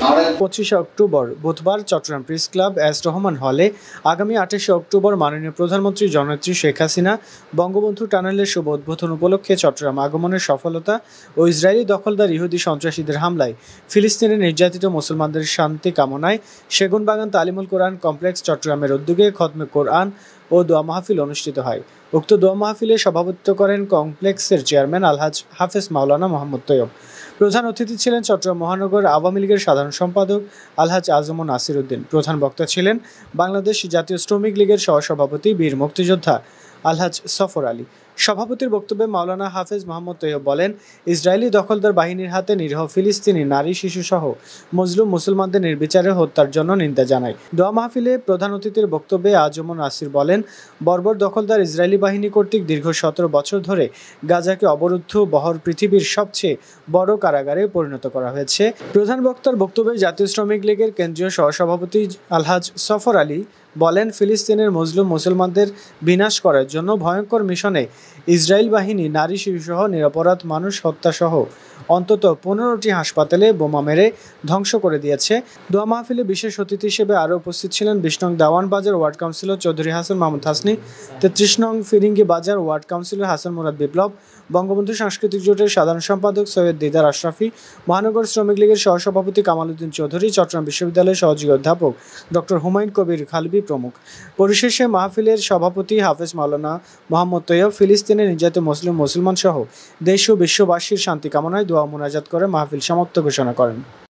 25 October বুধবার Chittagong press club S Rahman হলে আগামী 28 অক্টোবর মাননীয় প্রধানমন্ত্রী জননেত্রী শেখ হাসিনা বঙ্গবন্ধু টানেলের শুভ উদ্বোধন উপলক্ষে চট্টগ্রাম আগমনের সফলতা ও ইসরায়েলি দখলদার ইহুদি সন্ত্রাসীদের হামলায় ফিলিস্তিনে নির্যাতিত মুসলমানদের শান্তি কামনায় সেগুনবাগান তালিমুল কোরআন কমপ্লেক্স চট্টগ্রামের উদ্যোগে খতমে কোরআন ও দোয়া মাহফিল অনুষ্ঠিত হয়। উক্ত দোয়া মাহফিলে সভাপতিত্ব করেন কমপ্লেক্সের চেয়ারম্যান আলহাজ হাফেজ মাওলানা মোহাম্মদ তৈয়ব। প্রধান অতিথি ছিলেন চট্টগ্রাম মহানগর আওয়ামী লীগের সাধারণ সম্পাদক আলহাজ আজম নাসির উদ্দিন। প্রধান বক্তা ছিলেন বাংলাদেশ জাতীয় শ্রমিক লীগের সহসভাপতি বীর মুক্তিযোদ্ধা আলহাজ সফর আলী। সভাপতির বক্তব্যে মাওলানা হাফেজ মোহাম্মদ তৈয়ব বলেন, ইসরায়েলি দখলদার বাহিনীর হাতে নিরীহ ফিলিস্তিনি নারী শিশুসহ মজলুম মুসলমানদের নির্বিচারে হত্যার জন্য নিন্দা জানায়। দোয়া মাহফিলে প্রধান অতিথির বক্তব্যে আজম নাসির বলেন, বর্বর দখলদার ইসরায়েলি বাহিনী কর্তৃক দীর্ঘ 17 বছর ধরে গাজাকে অবরুদ্ধ বহর পৃথিবীর সবচেয়ে বড় কারাগারে পরিণত করা হয়েছে। প্রধান বক্তার বক্তব্যে জাতীয় শ্রমিক লীগের কেন্দ্রীয় সহসভাপতি আলহাজ সফর আলী বলেন, ফিলিস্তিনের মজলুম মুসলমানদের বিনাশ করার জন্য ভয়ঙ্কর মিশনে ইসরায়েল বাহিনী নারী শিশুসহ নিরপরাধ মানুষ হত্যাসহ অন্তত 15টি হাসপাতালে বোমা মেরে ধ্বংস করে দিয়েছে। দোয়া মাহফিলে বিশেষ অতিথি হিসেবে আরও উপস্থিত ছিলেন 20 নং দেওয়ান বাজার ওয়ার্ড কাউন্সিলর চৌধুরী হাসান মাহমুদ হাসনি, 33 নং ফিরিঙ্গি বাজার ওয়ার্ড কাউন্সিলর হাসান মুরাদ বিপ্লব, বঙ্গবন্ধু সাংস্কৃতিক জোটের সাধারণ সম্পাদক সৈয়দ দিদার আশরাফি, মহানগর শ্রমিক লীগের সহসভাপতি কামাল উদ্দিন চৌধুরী, চট্টগ্রাম বিশ্ববিদ্যালয়ের সহযোগী অধ্যাপক ডক্টর হুমায়ুন কবির খালবি প্রমুখ। পরিশেষে মাহফিলের সভাপতি হাফেজ মাওলানা মোহাম্মদ তৈয়ব ফিলিস্তিনে নির্যাতিত মুসলমান সহ দেশ ও বিশ্ববাসীর শান্তি কামনায় দোয়া মুনাজাত করে মাহফিল সমাপ্ত ঘোষণা করেন।